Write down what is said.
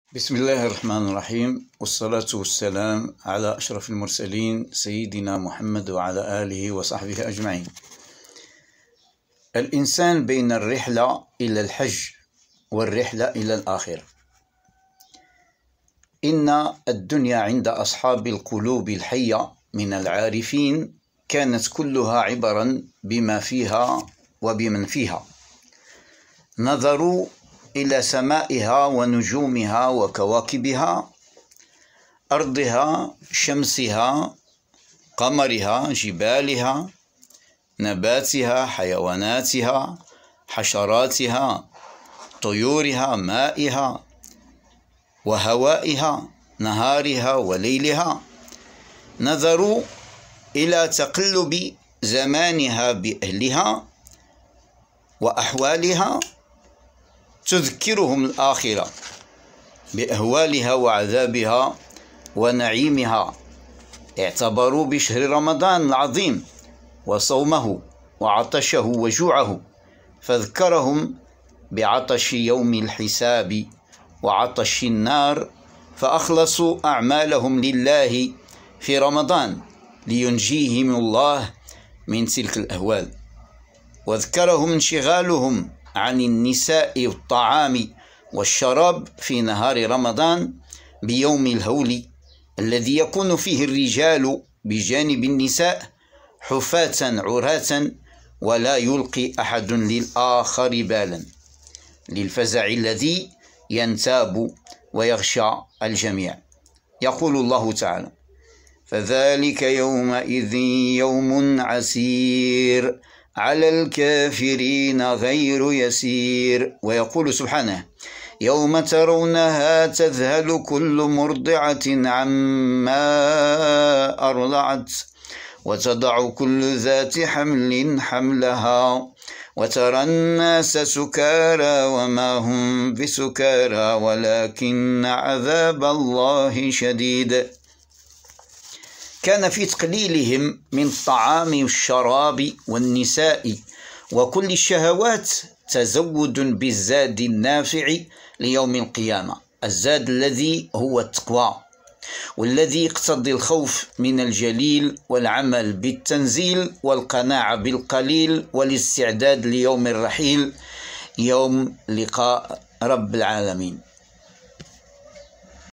بسم الله الرحمن الرحيم، والصلاة والسلام على أشرف المرسلين سيدنا محمد وعلى آله وصحبه أجمعين. الإنسان بين الرحلة إلى الحج والرحلة إلى الآخرة. إن الدنيا عند أصحاب القلوب الحية من العارفين كانت كلها عبرا بما فيها وبمن فيها. نظروا إلى سمائها ونجومها وكواكبها، أرضها، شمسها، قمرها، جبالها، نباتها، حيواناتها، حشراتها، طيورها، مائها وهوائها، نهارها وليلها. نظروا إلى تقلب زمانها بأهلها وأحوالها تذكرهم الآخرة بأهوالها وعذابها ونعيمها. اعتبروا بشهر رمضان العظيم وصومه وعطشه وجوعه، فذكرهم بعطش يوم الحساب وعطش النار، فأخلصوا أعمالهم لله في رمضان لينجيهم الله من تلك الأهوال. وذكرهم انشغالهم عن النساء والطعام والشراب في نهار رمضان بيوم الهول الذي يكون فيه الرجال بجانب النساء حفاة عراة، ولا يلقي أحد للآخر بالا، للفزع الذي ينتاب ويغشى الجميع. يقول الله تعالى: فذلك يومئذ يوم عسير على الكافرين غير يسير. ويقول سبحانه: يوم ترونها تذهل كل مرضعة عما أرضعت وتضع كل ذات حمل حملها وترى الناس سكارى وما هم بسكارى ولكن عذاب الله شديد. كان في تقليلهم من الطعام والشراب والنساء وكل الشهوات تزود بالزاد النافع ليوم القيامة، الزاد الذي هو التقوى، والذي يقتضي الخوف من الجليل والعمل بالتنزيل والقناعة بالقليل والاستعداد ليوم الرحيل، يوم لقاء رب العالمين.